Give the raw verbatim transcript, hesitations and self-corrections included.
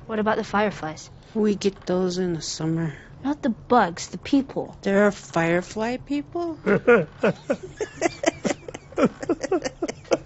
What about the fireflies? We get those in the summer. Not the bugs, the people. There are firefly people?